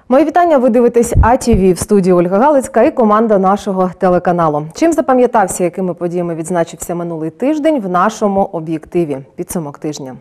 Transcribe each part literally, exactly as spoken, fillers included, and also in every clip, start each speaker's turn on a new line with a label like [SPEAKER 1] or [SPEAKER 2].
[SPEAKER 1] Мої вітання, ви дивитесь А Ті Ві, в студії Ольга Галицька і команда нашого телеканалу. Чим запам'ятався, якими подіями відзначився минулий тиждень в нашому об'єктиві? Підсумок тижня.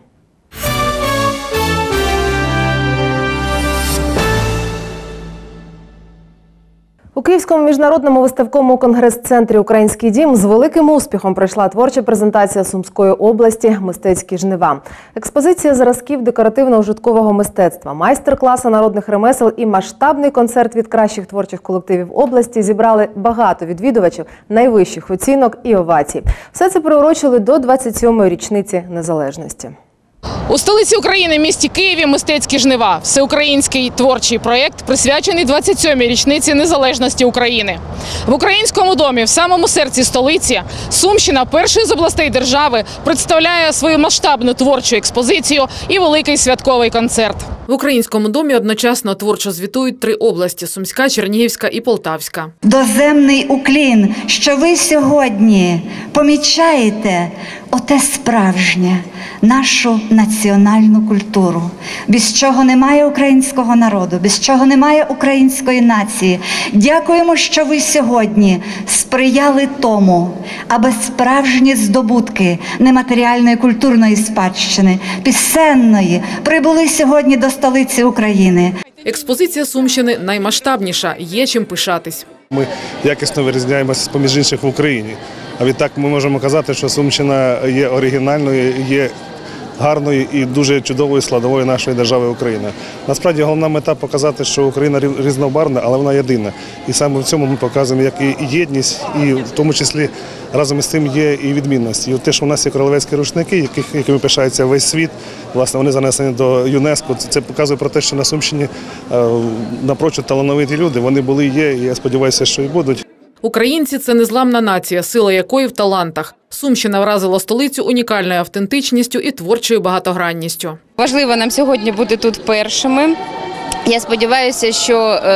[SPEAKER 1] У Київському міжнародному виставковому конгрес-центрі «Український дім» з великим успіхом пройшла творча презентація Сумської області «Мистецькі жнива». Експозиція зразків декоративно-ужиткового мистецтва, майстер-класи народних ремесел і масштабний концерт від кращих творчих колективів області зібрали багато відвідувачів найвищих оцінок і овацій. Все це приурочили до двадцять сьомої річниці незалежності.
[SPEAKER 2] У столиці України, місті Києві, «Мистецькі жнива» – всеукраїнський творчий проєкт, присвячений двадцять сьомій річниці незалежності України. В Українському домі, в самому серці столиці, Сумщина, першої з областей держави, представляє свою масштабну творчу експозицію і великий святковий концерт. В Українському домі одночасно творчо звітують три області – Сумська, Чернігівська і Полтавська.
[SPEAKER 3] Доземний уклін, що ви сьогодні помічаєте оте справжнє, нашу національну культуру, без чого немає українського народу, без чого немає української нації. Дякуємо, що ви сьогодні сприяли тому, аби справжні здобутки нематеріальної культурної спадщини, пісенної, прибули сьогодні до столиці України.
[SPEAKER 2] Експозиція Сумщини наймасштабніша, є чим пишатись.
[SPEAKER 4] Ми якісно вирізняємося з-поміж інших в Україні. А відтак ми можемо казати, що Сумщина є оригінальною, є гарною і дуже чудовою складовою нашої держави України. Насправді головна мета – показати, що Україна різнобарвна, але вона єдина. І саме в цьому ми показуємо як і єдність, і в тому числі разом із тим є і відмінності. І те, що у нас є королевські рушники, якими пишається весь світ, власне, вони занесені до ЮНЕСКО. Це показує про те, що на Сумщині напрочуд талановиті люди, вони були і є, і я сподіваюся, що і будуть.
[SPEAKER 2] Українці – це незламна нація, сила якої в талантах. Сумщина вразила столицю унікальною автентичністю і творчою багатогранністю.
[SPEAKER 5] Важливо нам сьогодні бути тут першими. Я сподіваюся, що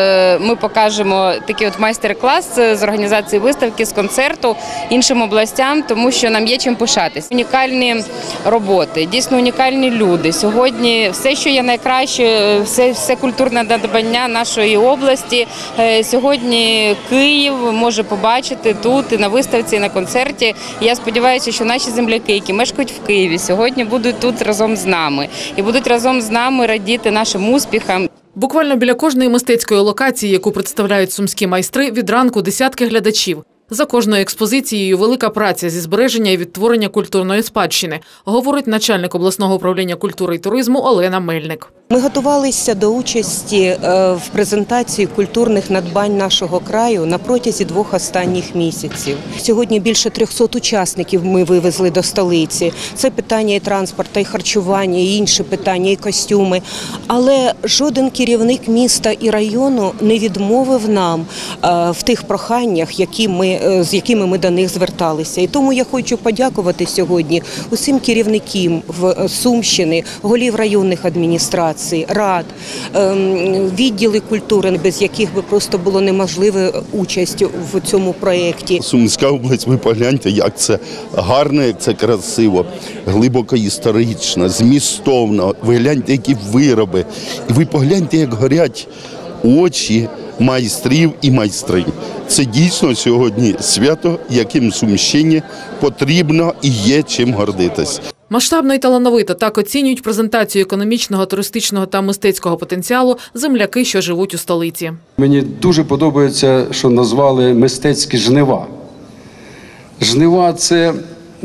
[SPEAKER 5] ми покажемо такий от майстер-клас з організації виставки, з концерту іншим областям, тому що нам є чим пишатись. Унікальні роботи, дійсно унікальні люди. Сьогодні все, що є найкраще, все, все культурне надбання нашої області, сьогодні Київ може побачити тут і на виставці, і на концерті. Я сподіваюся, що наші земляки, які мешкають в Києві, сьогодні будуть тут разом з нами і будуть разом з нами радіти нашим успіхам.
[SPEAKER 2] Буквально біля кожної мистецької локації, яку представляють сумські майстри, від ранку десятки глядачів. За кожною експозицією велика праця зі збереження і відтворення культурної спадщини, говорить начальник обласного управління культури і туризму Олена Мельник.
[SPEAKER 6] Ми готувалися до участі в презентації культурних надбань нашого краю на протязі двох останніх місяців. Сьогодні більше трьохсот учасників ми вивезли до столиці. Це питання і транспорту, і харчування, і інші питання, і костюми. Але жоден керівник міста і району не відмовив нам в тих проханнях, які ми, з якими ми до них зверталися. І тому я хочу подякувати сьогодні усім керівникам в Сумщини, голів районних адміністрацій, рад, відділи культури, без яких би просто було неможливо участь в цьому проєкті.
[SPEAKER 7] Сумська область, ви погляньте, як це гарно, як це красиво, глибоко історично, змістовно. Ви гляньте, які вироби. І ви погляньте, як горять очі майстрів і майстринь. Це дійсно сьогодні свято, яким Сумщині потрібно і є чим гордитись.
[SPEAKER 2] Масштабно і талановито так оцінюють презентацію економічного, туристичного та мистецького потенціалу земляки, що живуть у столиці.
[SPEAKER 8] Мені дуже подобається, що назвали «Мистецькі жнива». Жнива – це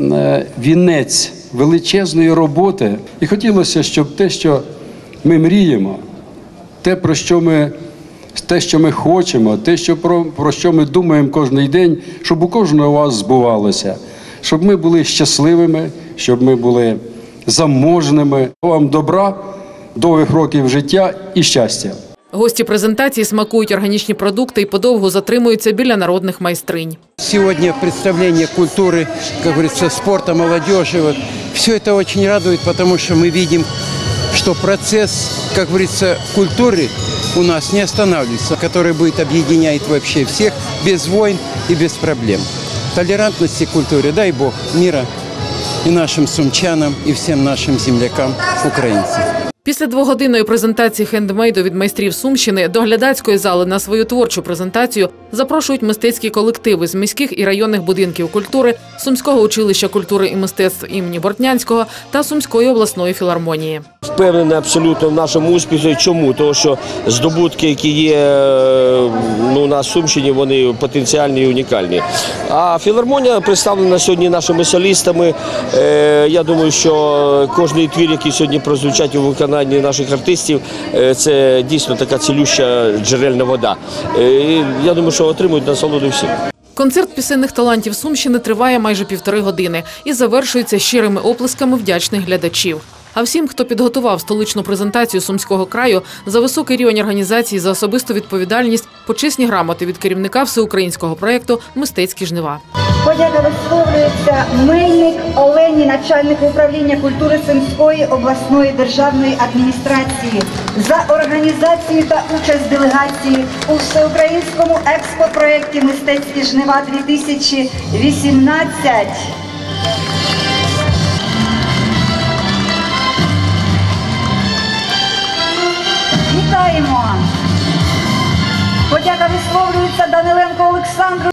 [SPEAKER 8] вінець величезної роботи. І хотілося, щоб те, що ми мріємо, те, про що ми, те, що ми хочемо, те, що про, про що ми думаємо кожен день, щоб у кожного вас збувалося. Щоб ми були щасливими, щоб ми були заможними. Вам добра, довгих років життя і щастя.
[SPEAKER 2] Гості презентації смакують органічні продукти і подовго затримуються біля народних майстринь.
[SPEAKER 9] Сьогодні представлення культури, як говориться, спорту, молодежі. Вот, все це дуже радує, тому що ми бачимо, що процес, як говориться, культури у нас не останавливается, який буде об'єднати вообще всіх без війн і без проблем. Толерантности культуре, дай Бог, мира и нашим сумчанам, и всем нашим землякам, украинцам.
[SPEAKER 2] Після двогодинної презентації хендмейду від майстрів Сумщини до глядацької зали на свою творчу презентацію запрошують мистецькі колективи з міських і районних будинків культури, Сумського училища культури і мистецтв імені Бортнянського та Сумської обласної філармонії.
[SPEAKER 10] Впевнений абсолютно в нашому успіхі. Чому? Тому що здобутки, які є ну, на Сумщині, вони потенціальні і унікальні. А філармонія представлена сьогодні нашими солістами. Я думаю, що кожний твір, який сьогодні прозвучать у виконанні наших артистів, це дійсно така цілюща джерельна вода. І я думаю, що отримують насолоду всі.
[SPEAKER 2] Концерт пісенних талантів Сумщини триває майже півтори години і завершується щирими оплесками вдячних глядачів. А всім, хто підготував столичну презентацію Сумського краю, за високий рівень організації, за особисту відповідальність, почесні грамоти від керівника всеукраїнського проєкту «Мистецькі жнива».
[SPEAKER 3] Подяка висловлюється Мельник Олені, начальнику управління культури Сумської обласної державної адміністрації, за організацію та участь делегації у всеукраїнському експопроєкті «Мистецькі жнива дві тисячі вісімнадцять». Вітаємо! Подяка висловлюється Даниленко Олександру.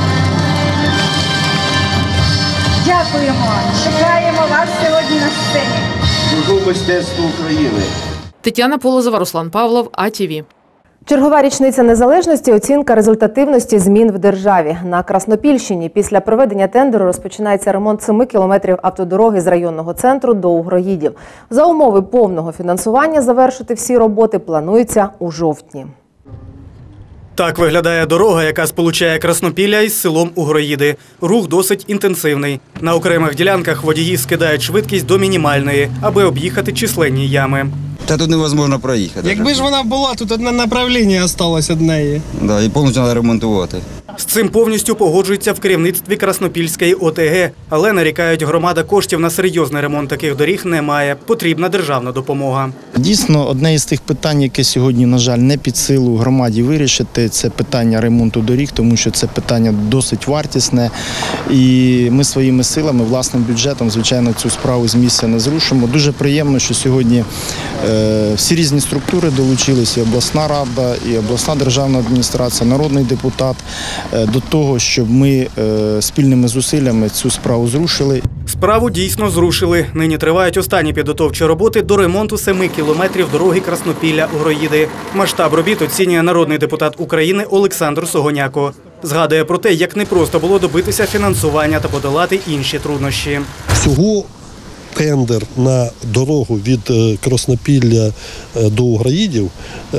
[SPEAKER 3] Дякуємо! Чекаємо вас сьогодні на сцені.
[SPEAKER 10] Служу мистецтву України.
[SPEAKER 2] Тетяна Полозова, Руслан Павлов, А Т В.
[SPEAKER 1] Чергова річниця незалежності – оцінка результативності змін в державі. На Краснопільщині після проведення тендеру розпочинається ремонт семи кілометрів автодороги з районного центру до Угроїдів. За умови повного фінансування завершити всі роботи планується у жовтні.
[SPEAKER 11] Так виглядає дорога, яка сполучає Краснопілля із селом Угроїди. Рух досить інтенсивний. На окремих ділянках водії скидають швидкість до мінімальної, аби об'їхати численні ями.
[SPEAKER 12] Та тут невозможно проїхати.
[SPEAKER 13] Якби ж вона була, тут одне направлення залишилось одне.
[SPEAKER 12] Да, і повністю треба ремонтувати.
[SPEAKER 11] З цим повністю погоджується в керівництві Краснопільської О Те Ге. Але нарікають, громада коштів на серйозний ремонт таких доріг не має. Потрібна державна допомога.
[SPEAKER 14] Дійсно, одне із тих питань, яке сьогодні, на жаль, не під силу громаді вирішити, це питання ремонту доріг, тому що це питання досить вартісне. І ми своїми силами, власним бюджетом, звичайно, цю справу з місця не зрушимо. Дуже приємно, що сьогодні е, всі різні структури долучилися, і обласна рада, і обласна державна адміністрація, народний депутат, до того, щоб ми е, спільними зусиллями цю справу зрушили.
[SPEAKER 11] Справу дійсно зрушили. Нині тривають останні підготовчі роботи до ремонту семи кілометрів дороги Краснопілля-Угроїди. Масштаб робіт оцінює народний депутат України Олександр Согоняко. Згадує про те, як непросто було добитися фінансування та подолати інші труднощі.
[SPEAKER 15] Всього тендер на дорогу від Краснопілля до Угроїдів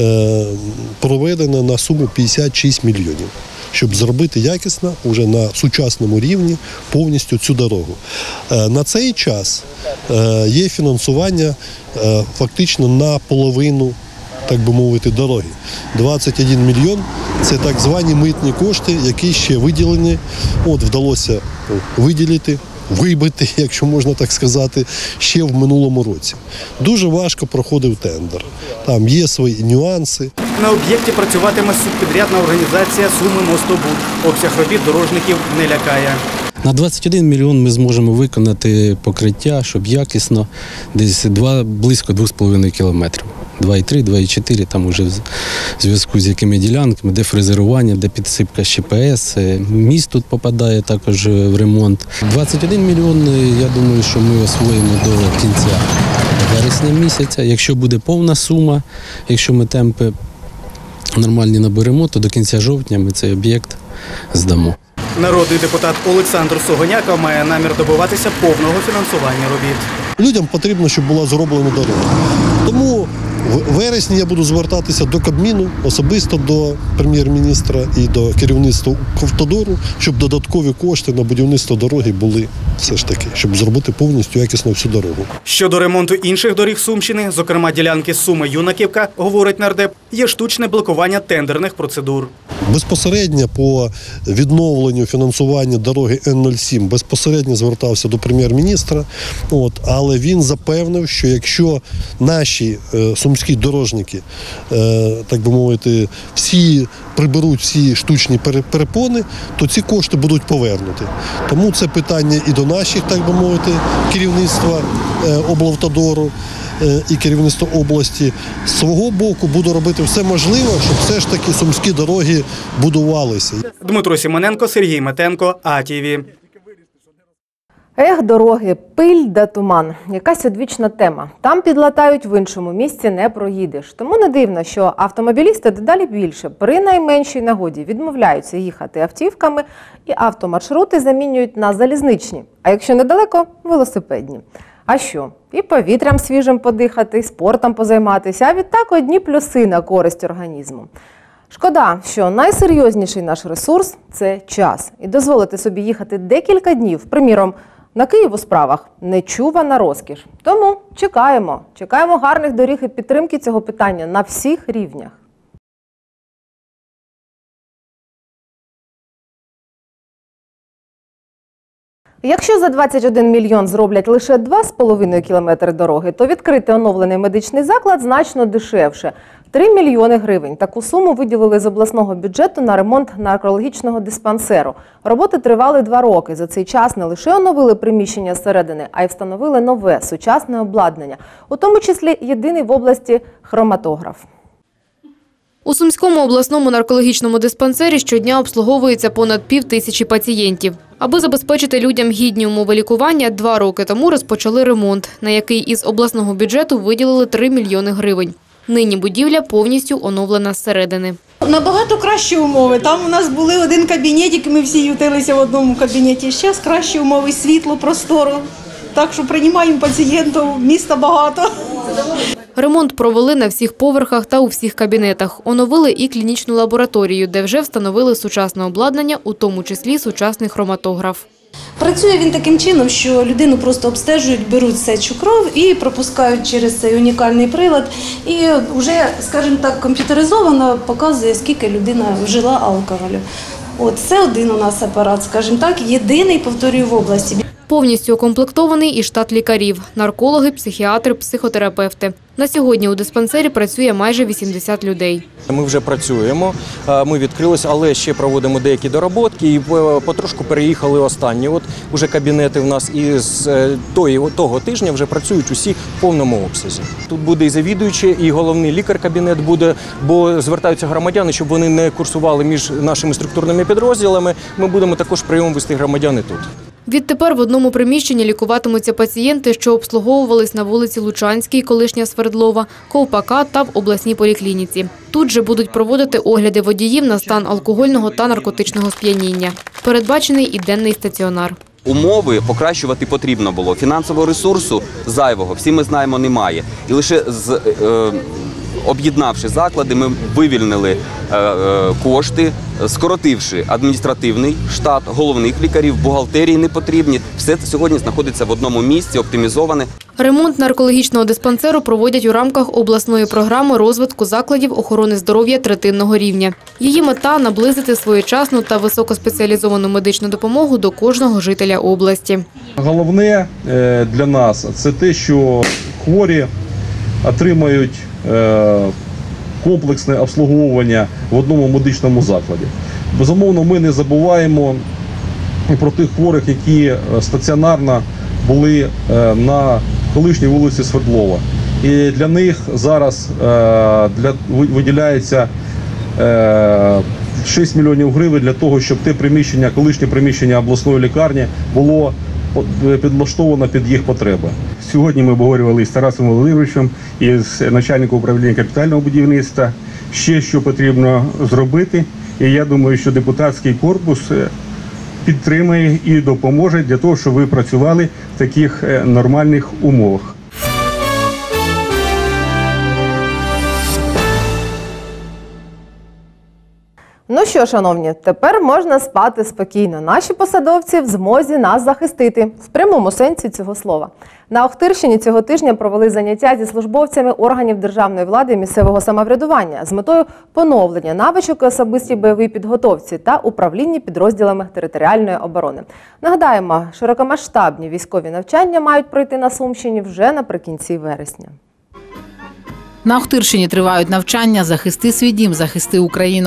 [SPEAKER 15] проведено на суму п'ятдесят шість мільйонів. Щоб зробити якісно, вже на сучасному рівні, повністю цю дорогу. На цей час є фінансування фактично на половину, так би мовити, дороги. двадцять один мільйон – це так звані митні кошти, які ще виділені, от вдалося виділити, вибити, якщо можна так сказати, ще в минулому році. Дуже важко проходив тендер. Там є свої нюанси.
[SPEAKER 11] На об'єкті працюватиме субпідрядна організація «Суми Мостобуд». Обсяг робіт дорожників не лякає.
[SPEAKER 16] На двадцять один мільйон ми зможемо виконати покриття, щоб якісно, десь два, близько двох з половиною кілометрів. два і три, два і чотири, там уже в зв'язку з якими ділянками, де фрезерування, де підсипка з Че Пе Ес. Міст тут попадає також в ремонт. двадцять один мільйон, я думаю, що ми освоїмо до кінця вересня місяця. Якщо буде повна сума, якщо ми темпи нормальні наберемо, то до кінця жовтня ми цей об'єкт здамо.
[SPEAKER 11] Народний депутат Олександр Согоняко має намір добиватися повного фінансування робіт.
[SPEAKER 15] Людям потрібно, щоб була зроблена дорога. Тому в вересні я буду звертатися до Кабміну, особисто до прем'єр-міністра і до керівництва Укравтодору, щоб додаткові кошти на будівництво дороги були все ж таки, щоб зробити повністю якісно всю дорогу.
[SPEAKER 11] Щодо ремонту інших доріг Сумщини, зокрема ділянки Суми-Юнаківка, говорить нардеп, є штучне блокування тендерних процедур.
[SPEAKER 15] Безпосередньо по відновленню фінансування дороги Ен нуль сім безпосередньо звертався до прем'єр-міністра, от, але він запевнив, що якщо наші е, сумські дорожники, е, так би мовити, всі приберуть всі штучні перепони, то ці кошти будуть повернуті. Тому це питання і до наших, так би мовити, керівництва е, облавтодору, е, і керівництво області з свого боку буду робити все можливе, щоб все ж таки сумські дороги будувалися.
[SPEAKER 11] Дмитро Сімоненко, Сергій Метенко, А Т В.
[SPEAKER 1] Ех, дороги, пиль да туман. Якась одвічна тема. Там підлатають, в іншому місці не проїдеш. Тому не дивно, що автомобілісти дедалі більше при найменшій нагоді відмовляються їхати автівками і автомаршрути замінюють на залізничні. А якщо недалеко – велосипедні. А що? І повітрям свіжим подихати, і спортом позайматися, а відтак одні плюси на користь організму. Шкода, що найсерйозніший наш ресурс – це час. І дозволити собі їхати декілька днів, приміром, на Київ у справах – нечувана розкіш. Тому чекаємо. Чекаємо гарних доріг і підтримки цього питання на всіх рівнях. Якщо за двадцять один мільйон зроблять лише два з половиною кілометри дороги, то відкрити оновлений медичний заклад значно дешевше – три мільйони гривень. Таку суму виділили з обласного бюджету на ремонт наркологічного диспансеру. Роботи тривали два роки. За цей час не лише оновили приміщення зсередини, а й встановили нове, сучасне обладнання. У тому числі єдиний в області хроматограф.
[SPEAKER 17] У Сумському обласному наркологічному диспансері щодня обслуговується понад пів тисячі пацієнтів. Аби забезпечити людям гідні умови лікування, два роки тому розпочали ремонт, на який із обласного бюджету виділили три мільйони гривень. Нині будівля повністю оновлена зсередини.
[SPEAKER 18] Набагато кращі умови. Там у нас були один кабінетик, ми всі ютилися в одному кабінеті. Зараз кращі умови, світло, простору. Так що приймаємо пацієнтів, міста багато.
[SPEAKER 17] Ремонт провели на всіх поверхах та у всіх кабінетах. Оновили і клінічну лабораторію, де вже встановили сучасне обладнання, у тому числі сучасний хроматограф.
[SPEAKER 18] Працює він таким чином, що людину просто обстежують, беруть сечу кров і пропускають через цей унікальний прилад. І вже, скажімо так, комп'ютеризовано показує, скільки людина вжила алкоголю. От це один у нас апарат, скажімо так, єдиний, повторюю, в області.
[SPEAKER 17] Повністю укомплектований і штат лікарів – наркологи, психіатри, психотерапевти. На сьогодні у диспансері працює майже вісімдесят людей.
[SPEAKER 19] Ми вже працюємо, ми відкрилися, але ще проводимо деякі доработки і потрошку переїхали останні. От уже кабінети в нас і з того тижня вже працюють усі в повному обсязі. Тут буде і завідуючий, і головний лікар-кабінет буде, бо звертаються громадяни, щоб вони не курсували між нашими структурними підрозділами. Ми будемо також прийом вести громадян і тут.
[SPEAKER 17] Відтепер в одному приміщенні лікуватимуться пацієнти, що обслуговувались на вулиці Лучанській, колишня Свердлова, Ковпака та в обласній поліклініці. Тут же будуть проводити огляди водіїв на стан алкогольного та наркотичного сп'яніння. Передбачений і денний стаціонар.
[SPEAKER 20] Умови покращувати потрібно було. Фінансового ресурсу зайвого, всі ми знаємо, немає. І лише з, е, об'єднавши заклади, ми вивільнили е, е, кошти, скоротивши адміністративний штат, головних лікарів, бухгалтерії не потрібні. Все це сьогодні знаходиться в одному місці, оптимізоване.
[SPEAKER 17] Ремонт наркологічного диспансеру проводять у рамках обласної програми розвитку закладів охорони здоров'я третинного рівня. Її мета – наблизити своєчасну та високоспеціалізовану медичну допомогу до кожного жителя області.
[SPEAKER 21] Головне для нас – це те, що хворі отримають комплексне обслуговування в одному медичному закладі. Безумовно, ми не забуваємо про тих хворих, які стаціонарно були на колишній вулиці Свердлова. І для них зараз для, виділяється шість мільйонів гривень для того, щоб те приміщення, колишнє приміщення обласної лікарні було підлаштовано під їх потреби.
[SPEAKER 22] Сьогодні ми обговорювали з Тарасом Володимировичем і з начальником управління капітального будівництва ще що потрібно зробити. І я думаю, що депутатський корпус підтримує і допоможе для того, щоб ви працювали в таких нормальних умовах.
[SPEAKER 1] Ну що, шановні, тепер можна спати спокійно. Наші посадовці в змозі нас захистити, в прямому сенсі цього слова. На Охтирщині цього тижня провели заняття зі службовцями органів державної влади і місцевого самоврядування з метою поновлення навичок у особистій бойовій підготовці та управлінні підрозділами територіальної оборони. Нагадаємо, широкомасштабні військові навчання мають пройти на Сумщині вже наприкінці вересня.
[SPEAKER 23] На Охтирщині тривають навчання «Захисти свій дім, захисти Україну».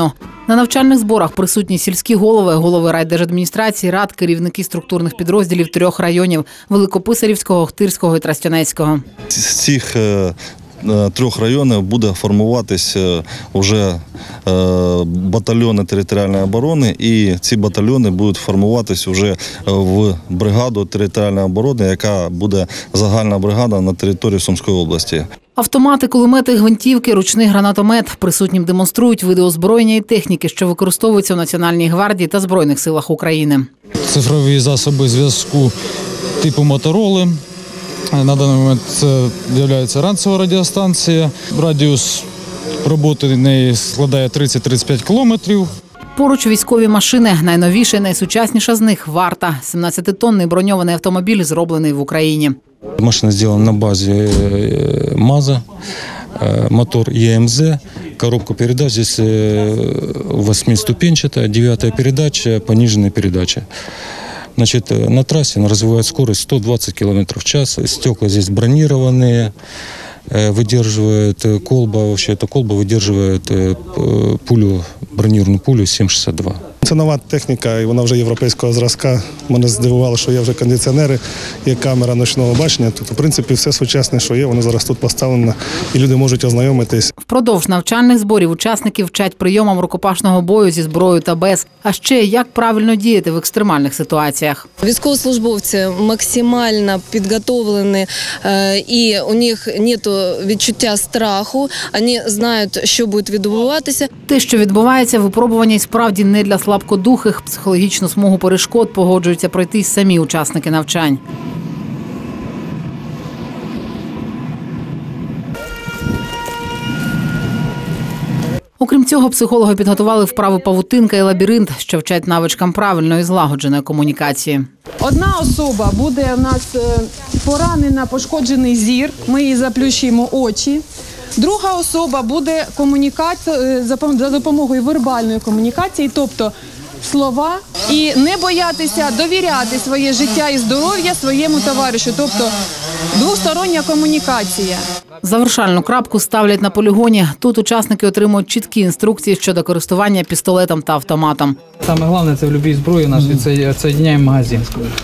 [SPEAKER 4] На навчальних зборах присутні сільські голови, голови райдержадміністрації, рад, керівники структурних підрозділів трьох районів – Великописарівського, Охтирського і
[SPEAKER 5] Тростянецького. З цих трьох районів буде формуватися вже батальйони територіальної оборони, і ці батальйони будуть формуватися вже в бригаду територіальної оборони, яка буде загальна бригада на території Сумської області.
[SPEAKER 4] Автомати, кулемети, гвинтівки, ручний гранатомет. Присутнім демонструють види озброєння і техніки, що використовуються в Національній гвардії та Збройних силах України.
[SPEAKER 23] Цифрові засоби зв'язку типу Мотороли. На даний момент це є ранцева радіостанція. Радіус роботи неї складає тридцять - тридцять п'ять кілометрів.
[SPEAKER 4] Поруч військові машини. Найновіша і найсучасніша з них – «Варта». сімнадцятитонний броньований автомобіль, зроблений в Україні.
[SPEAKER 23] Машина зроблена на базі МАЗа, мотор Е М З, коробка передач здесь восьмиступенчатая, девятая передача, пониженная передача. Значит, на трассе она развивает скорость сто двадцать километров в час. Стекла здесь бронированные, выдерживает колба, вообще эта колба выдерживает пулю, бронированную пулю сім шістдесят два.
[SPEAKER 24] Це нова техніка, і вона вже європейського зразка. Мене здивувало, що є вже кондиціонери, є камера ночного бачення. Тут, в принципі, все сучасне, що є, воно зараз тут поставлено, і люди можуть ознайомитись.
[SPEAKER 4] Впродовж навчальних зборів учасників вчать прийомам рукопашного бою зі зброєю та без. А ще, як правильно діяти в екстремальних ситуаціях.
[SPEAKER 25] Військовослужбовці максимально підготовлені, і у них немає відчуття страху, вони знають, що буде відбуватися.
[SPEAKER 4] Те, що відбувається, випробування і справді не для слабкодухих. Психологічну смугу перешкод погоджуються пройти й самі учасники навчань. Окрім цього, психологи підготували вправи павутинка і лабіринт, що вчать навичкам правильної злагодженої комунікації.
[SPEAKER 26] Одна особа буде у нас поранена, пошкоджений зір, ми їй заплющуємо очі. Друга особа буде комунікація за допомогою вербальної комунікації, тобто слова, і не боятися довіряти своє життя і здоров'я своєму товаришу, тобто двостороння комунікація.
[SPEAKER 4] Завершальну крапку ставлять на полігоні. Тут учасники отримують чіткі інструкції щодо користування пістолетом та автоматом.
[SPEAKER 27] Саме головне – це в будь-якій зброї у нас відсоєдняємо магазин.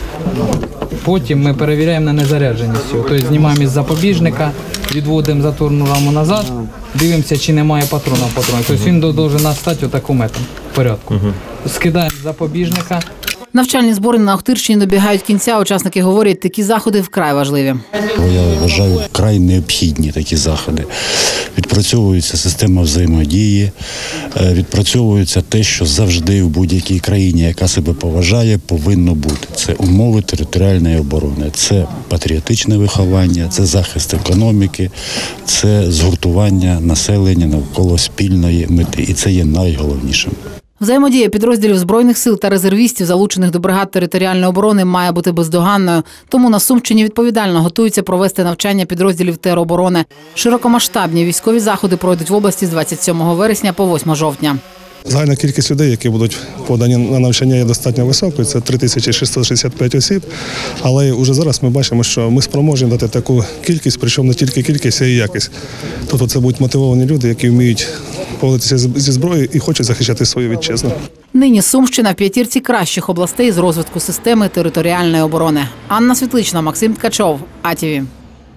[SPEAKER 27] Потім ми перевіряємо на незарядженість. Тобто знімаємо із запобіжника, відводимо затворну раму назад, дивимося, чи немає патрона в патроні. Тобто він повинен настати отаким методом, в порядку. Скидаємо з запобіжника.
[SPEAKER 4] Навчальні збори на Охтирщині добігають кінця. Учасники говорять, такі заходи вкрай важливі.
[SPEAKER 28] Я вважаю, вкрай необхідні такі заходи. Відпрацьовується система взаємодії, відпрацьовується те, що завжди в будь-якій країні, яка себе поважає, повинно бути. Це умови територіальної оборони, це патріотичне виховання, це захист економіки, це згуртування населення навколо спільної мети. І це є найголовнішим.
[SPEAKER 4] Взаємодія підрозділів Збройних сил та резервістів, залучених до бригад територіальної оборони, має бути бездоганною. Тому на Сумщині відповідально готуються провести навчання підрозділів тероборони. Широкомасштабні військові заходи пройдуть в області з двадцять сьомого вересня по восьме жовтня.
[SPEAKER 24] Загальна кількість людей, які будуть подані на навчання, є достатньо високою. Це три тисячі шістсот шістдесят п'ять осіб. Але вже зараз ми бачимо, що ми спроможні дати таку кількість, причому не тільки кількість, а й якість. Тобто це будуть мотивовані люди, які вміють поводитися зі зброєю і хочуть захищати свою вітчизну.
[SPEAKER 4] Нині Сумщина в п'ятірці кращих областей з розвитку системи територіальної оборони. Анна Світлична, Максим Ткачов, А Т В.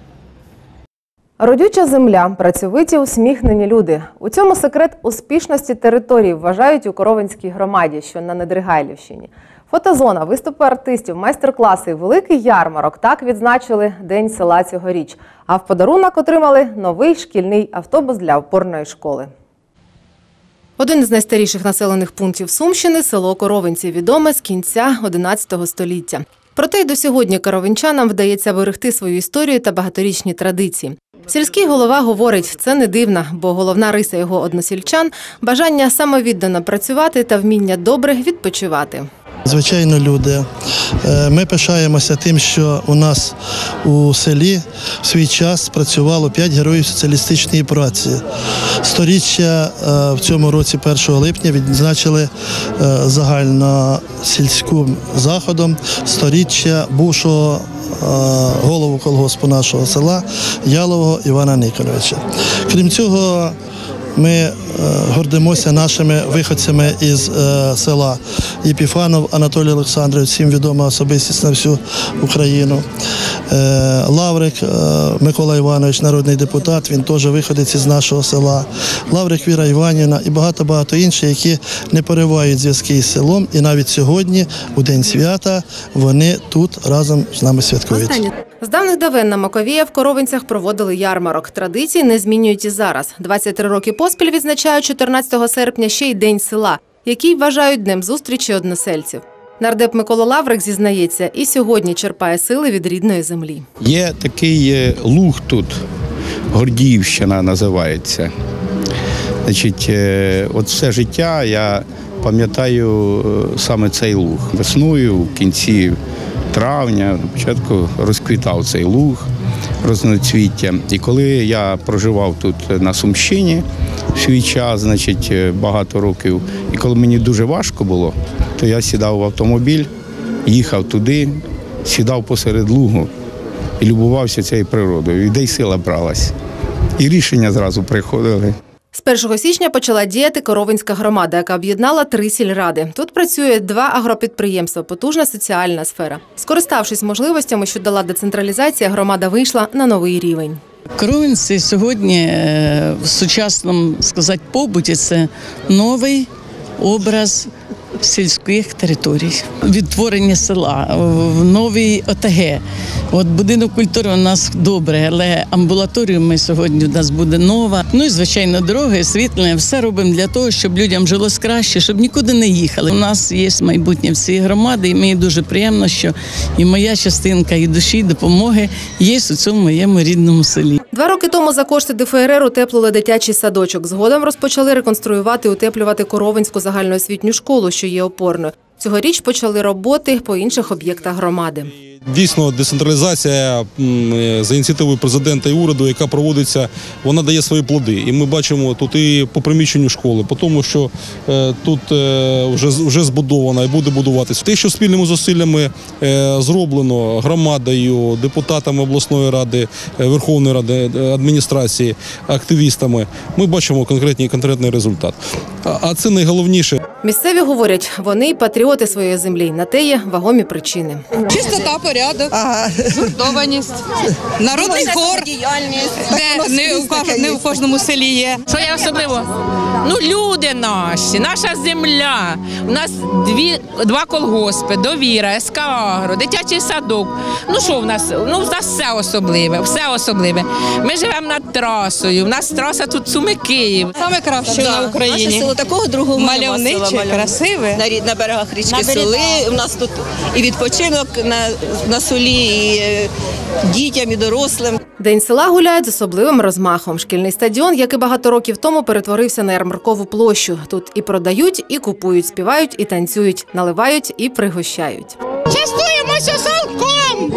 [SPEAKER 1] Родюча земля, працьовиті, усміхнені люди. У цьому секрет успішності території, вважають у Коровинській громаді, що на Недригайлівщині. Фотозона, виступи артистів, майстер-класи, великий ярмарок – так відзначили День села цьогоріч. А в подарунок отримали новий шкільний автобус для опорної школи. Один із найстаріших населених пунктів Сумщини – село Коровинці, відоме з кінця одинадцятого століття. Проте й до сьогодні коровинчанам вдається берегти свою історію та багаторічні традиції. Сільський голова говорить, це не дивно, бо головна риса його односельчан – бажання самовіддано працювати та вміння добре відпочивати.
[SPEAKER 29] Звичайно, люди. Ми пишаємося тим, що у нас у селі в свій час працювало п'ять героїв соціалістичної праці. Сторіччя в цьому році, першого липня, відзначили загальносільським заходом сторіччя бувшого голову колгоспу нашого села Ялового Івана Николайовича. Крім цього, Ми е, гордимося нашими виходцями із е, села. Єпіфанов Анатолій Олександрович, всім відома особистість на всю Україну. Е, Лаврик е, Микола Іванович, народний депутат, він теж виходець із нашого села. Лаврик Віра Іванівна і багато-багато інших, які не поривають зв'язки із селом. І навіть сьогодні, у День свята, вони тут разом з нами святкують.
[SPEAKER 1] З давних давен на Маковія в Коровинцях проводили ярмарок. Традиції не змінюють і зараз. двадцять три роки поспіль відзначають чотирнадцятого серпня ще й День села, який вважають днем зустрічі односельців. Нардеп Микола Лаврик зізнається, і сьогодні черпає сили від рідної землі.
[SPEAKER 2] Є такий луг тут, Гордіївщина називається. Значить, от все життя я пам'ятаю саме цей луг. Весною, в кінці травня, на початку розквітав цей луг, розноцвіття. І коли я проживав тут на Сумщині в свій час, значить, багато років, і коли мені дуже важко було, то я сідав в автомобіль, їхав туди, сідав посеред лугу і любувався цією природою. І де й сила бралась. І рішення зразу приходили.
[SPEAKER 1] З першого січня почала діяти Коровинська громада, яка об'єднала три сільради. Тут працює два агропідприємства, потужна соціальна сфера. Скориставшись можливостями, що дала децентралізація, громада вийшла на новий рівень.
[SPEAKER 3] Коровинці сьогодні в сучасному, сказати, побуті – це новий образ сільських територій. Відтворення села, в новій О Те Ге. От будинок культури у нас добре, але амбулаторію ми сьогодні у нас буде нова. Ну і, звичайно, дороги, світлення. Все робимо для того, щоб людям жилось краще, щоб нікуди не їхали. У нас є майбутнє всієї громади, і мені дуже приємно, що і моя частинка, і душі, і допомоги є у цьому моєму рідному селі.
[SPEAKER 1] Два роки тому за кошти Де Фе Ер Ер утеплили дитячий садочок. Згодом розпочали реконструювати і утеплювати Коровинську загальноосвітню школу, що є опорною. Цьогоріч почали роботи по інших об'єктах громади.
[SPEAKER 21] Дійсно, децентралізація за ініціативою президента і уряду, яка проводиться, вона дає свої плоди. І ми бачимо тут і по приміщенню школи, по тому, що е, тут е, вже, вже збудовано і буде будуватися. Те, що спільними зусиллями е, зроблено громадою, депутатами обласної ради, е, Верховної Ради, адміністрації, активістами, ми бачимо конкретний, конкретний результат. А, а це найголовніше.
[SPEAKER 1] Місцеві говорять, вони патріоти своєї землі. На те є вагомі причини.
[SPEAKER 6] Чистота, порядок, ага. Згуртованість, народний хор, де не у, кож... не у кожному селі є.
[SPEAKER 7] Що є особливо? Ну, люди наші, наша земля. У нас дві, два колгоспи, Довіра, Ес Ка Агро, дитячий садок. Ну що в нас? Ну, в нас все особливе, все особливе. Ми живемо над трасою, у нас траса тут Суми-Київ.
[SPEAKER 6] Саме краще да. на Україні.
[SPEAKER 8] Наше село такого другого
[SPEAKER 6] мальовниче, красиве.
[SPEAKER 8] На, на берегах річки на Соли. У нас тут і відпочинок на, на Солі, і дітям, і дорослим.
[SPEAKER 1] День села гуляють з особливим розмахом. Шкільний стадіон, як і багато років тому, перетворився на ярмаркову площу. Тут і продають, і купують, співають, і танцюють, наливають і пригощають.
[SPEAKER 6] Частуємося салком,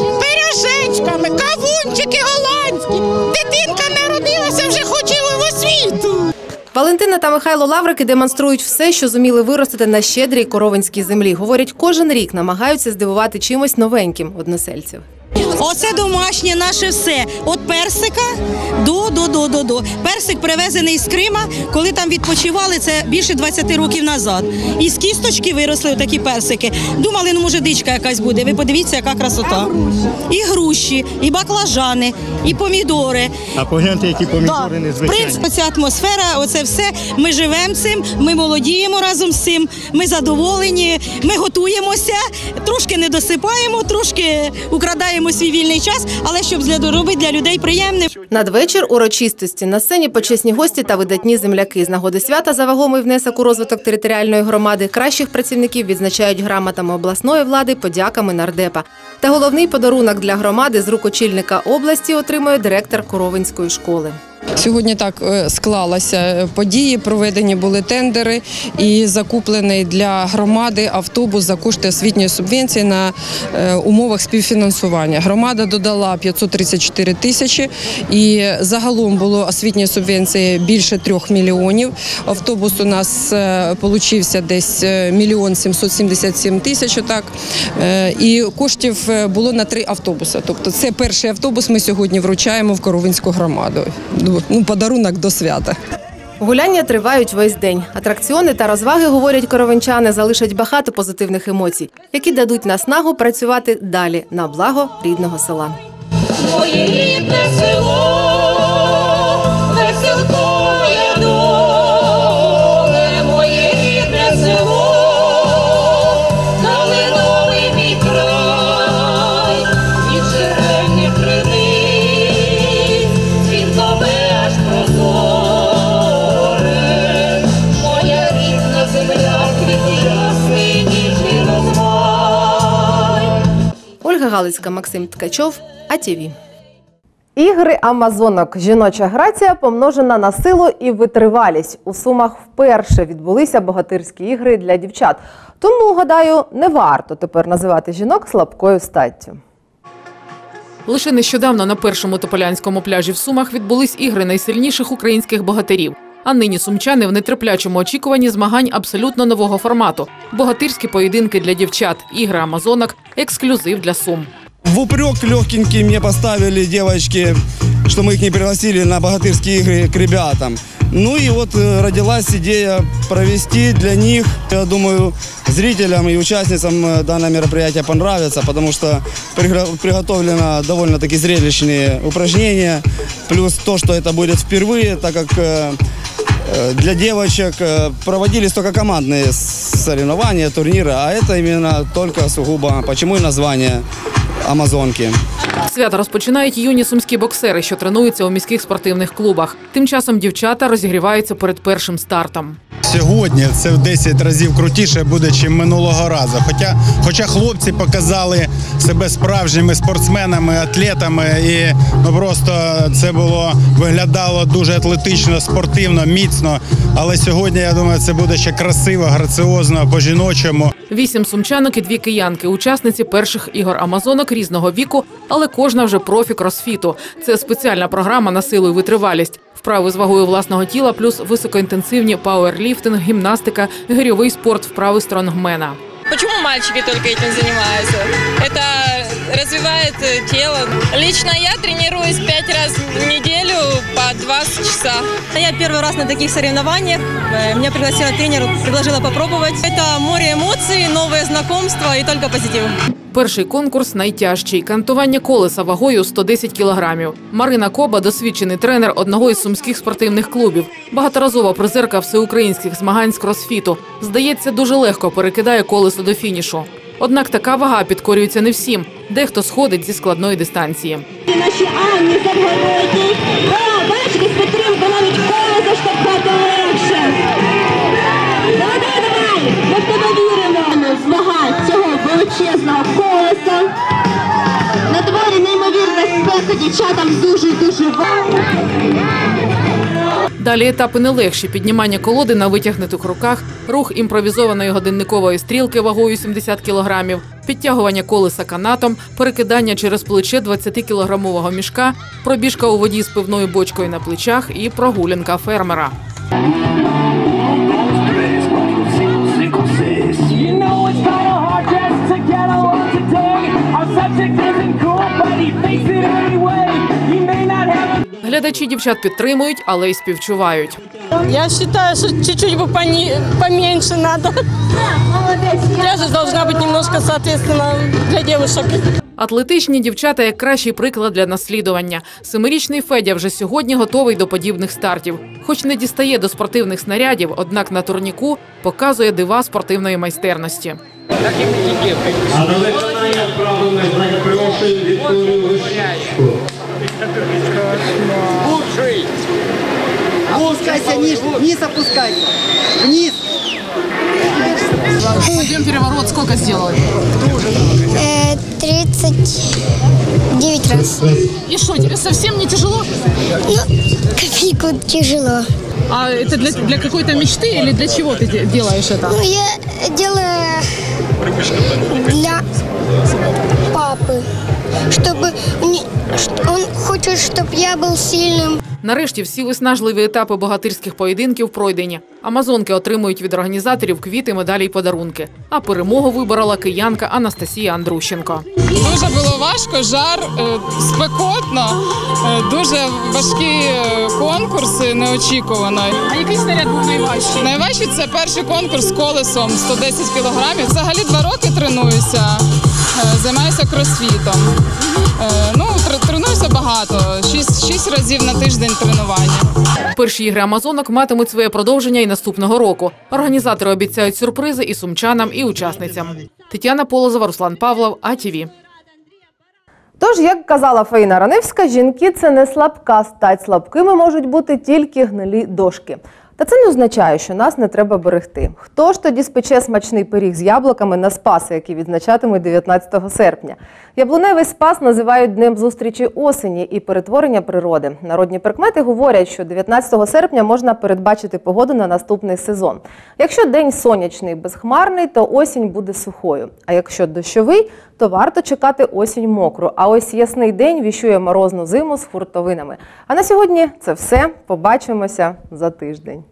[SPEAKER 6] пиріжечками, кавунчики голландські. Дитинка народилася, вже хоче в освіту.
[SPEAKER 1] Валентина та Михайло Лаврики демонструють все, що зуміли виростити на щедрій коровинській землі. Говорять, кожен рік намагаються здивувати чимось новеньким односельців.
[SPEAKER 8] Оце домашнє наше все. От персика до, до, до, до, до. Персик привезений з Крима, коли там відпочивали, це більше двадцять років назад. І з кісточки виросли такі персики. Думали, ну може дичка якась буде. Ви подивіться, яка красота. І груші, і баклажани, і помідори.
[SPEAKER 9] А погляньте, які помідори незвичайні.
[SPEAKER 8] В принципі, ця атмосфера, оце все. Ми живемо цим, ми молодіємо разом з цим, ми задоволені, ми готуємося, трошки не досипаємо, трошки украдаємо свій вільний час, але щоб робити для людей приємним.
[SPEAKER 1] Надвечір урочистості. На сцені почесні гості та видатні земляки. З нагоди свята за вагомий внесок у розвиток територіальної громади кращих працівників відзначають грамотами обласної влади, подяками нардепа. Та головний подарунок для громади з рук очільника області отримує директор Коровинської школи.
[SPEAKER 6] Сьогодні так склалися події, проведені були тендери і закуплений для громади автобус за кошти освітньої субвенції на умовах співфінансування. Громада додала п'ятсот тридцять чотири тисячі і загалом було освітньої субвенції більше трьох мільйонів. Автобус у нас получився десь мільйон сімсот сімдесят сім тисяч, так, і коштів було на три автобуси. Тобто це перший автобус ми сьогодні вручаємо в Коровинську громаду. Ну, подарунок до свята.
[SPEAKER 1] Гуляння тривають весь день. Атракціони та розваги, говорять коровенчани, залишать багато позитивних емоцій, які дадуть наснагу працювати далі на благо рідного села.
[SPEAKER 10] Моє рідне село, веселкує доле, моє рідне село, калиновий мій край, від жерельних криниць, дзвінкове аж прозоре, моя рідна земля, квіти ясний, ніжний розмай.
[SPEAKER 1] Ольга Галицька, Максим Ткачов, А Т В. Ігри амазонок. Жіноча грація помножена на силу і витривалість. У Сумах вперше відбулися богатирські ігри для дівчат. Тому, гадаю, не варто тепер називати жінок слабкою статтю.
[SPEAKER 4] Лише нещодавно на першому тополянському пляжі в Сумах відбулись ігри найсильніших українських богатирів. А нині сумчани в нетерплячому очікуванні змагань абсолютно нового формату – богатирські поєдинки для дівчат, ігри амазонок, ексклюзив для Сум.
[SPEAKER 11] В упрек легкенький мне поставили девочки, что мы их не пригласили на богатырские игры к ребятам. Ну и вот родилась идея провести для них. Я думаю, зрителям и участницам данное мероприятие понравится, потому что приготовлено довольно-таки зрелищные упражнения. Плюс то, что это будет впервые, так как для девочек проводились только командные соревнования, турниры, а это именно только сугубо, почему и название «Амазонки».
[SPEAKER 4] Свято розпочинають юні сумські боксери, що тренуються у міських спортивних клубах. Тим часом дівчата розігріваються перед першим стартом.
[SPEAKER 12] Сьогодні це в десять разів крутіше буде, ніж минулого разу. Хоча, хоча хлопці показали себе справжніми спортсменами, атлетами, і ну, просто це було, виглядало дуже атлетично, спортивно, міцно. Але сьогодні, я думаю, це буде ще красиво, граціозно, по-жіночому.
[SPEAKER 4] Вісім сумчанок і дві киянки – учасниці перших ігор амазонок різного віку, але кожна вже профі кросфіту. Це спеціальна програма на силу і витривалість. Вправи з вагою власного тіла, плюс високоінтенсивні пауерліфтинг, гімнастика, гирьовий спорт, вправи стронгмена.
[SPEAKER 13] Почему мальчики только этим занимаются? Это развивает тело. Лично я тренируюсь пять раз в неделю по двадцать часа.
[SPEAKER 14] Я первый раз на таких соревнованиях. Меня пригласила тренер, предложила попробовать. Это море эмоций, новые знакомства и только позитив.
[SPEAKER 4] Перший конкурс найтяжчий – кантування колеса вагою сто десять кілограмів. Марина Коба – досвідчений тренер одного із сумських спортивних клубів. Багаторазова призерка всеукраїнських змагань з кросфіту. Здається, дуже легко перекидає колесо до фінішу. Однак така вага підкорюється не всім. Дехто сходить зі складної дистанції.
[SPEAKER 10] Наші Анні Завгородній. О, бачите, з підтримки навіть колесо штовхати легше. Давай, давай, давай! Ми в тебе віримо. Змагань цього величезного колеса. На дворі неймовірна спека, дівчатам дуже-дуже важко.
[SPEAKER 4] Далі етапи не легші – піднімання колоди на витягнутих руках, рух імпровізованої годинникової стрілки вагою сімдесят кілограмів, підтягування колеса канатом, перекидання через плече двадцятикілограмового мішка, пробіжка у воді з пивною бочкою на плечах і прогулянка фермера. Глядачі дівчат підтримують, але й співчувають.
[SPEAKER 14] Я вважаю, що чуть-чуть бы поменьше надо. Тяжесть должна быть немножко, соответственно, для девушек.
[SPEAKER 4] Атлетичні дівчата – як кращий приклад для наслідування. Семирічний Федя вже сьогодні готовий до подібних стартів. Хоч не дістає до спортивних снарядів, однак на турніку показує дива спортивної майстерності.
[SPEAKER 15] А на виконання вправи ми запрошуємо Вікторію Вишнячку.
[SPEAKER 16] Лучший! Опускайся, низ, вниз опускайся. Вниз.
[SPEAKER 4] Подъем переворот сколько сделали?
[SPEAKER 18] тридцать девять раз.
[SPEAKER 4] И что, тебе совсем не тяжело?
[SPEAKER 18] Ну, копейку тяжело.
[SPEAKER 4] А это для, для какой-то мечты или для чего ты делаешь это?
[SPEAKER 18] Ну, я делаю для папы. чтобы не- ш- он хочет, чтобы я был сильным.
[SPEAKER 4] Нарешті всі виснажливі етапи богатирських поєдинків пройдені. Амазонки отримують від організаторів квіти, медалі й подарунки. А перемогу виборола киянка Анастасія Андрущенко.
[SPEAKER 5] Дуже було важко, жар, е, спекотно, е, дуже важкі е, конкурси, неочікувано.
[SPEAKER 14] А який снаряд був найважчий?
[SPEAKER 5] Найважчий – це перший конкурс з колесом сто десять кілограмів. Взагалі два роки тренуюся, е, займаюся кросфітом. Е, Ну, тр- тренуюся багато, шість, шість разів на тиждень тренування.
[SPEAKER 4] Перші ігри амазонок матимуть своє продовження і наступного року. Організатори обіцяють сюрпризи і сумчанам, і учасницям. Тетяна Полозова, Руслан Павлов, А Т В.
[SPEAKER 1] Тож, як казала Фаїна Раневська, жінки – це не слабка стать. Слабкими можуть бути тільки гнилі дошки. Та це не означає, що нас не треба берегти. Хто ж тоді спече смачний пиріг з яблуками на Спаси, які відзначатимуть дев'ятнадцятого серпня? Яблуневий Спас називають днем зустрічі осені і перетворення природи. Народні прикмети говорять, що дев'ятнадцятого серпня можна передбачити погоду на наступний сезон. Якщо день сонячний, безхмарний, то осінь буде сухою. А якщо дощовий, то варто чекати осінь мокру. А ось ясний день віщує морозну зиму з хуртовинами. А на сьогодні це все. Побачимося за тиждень.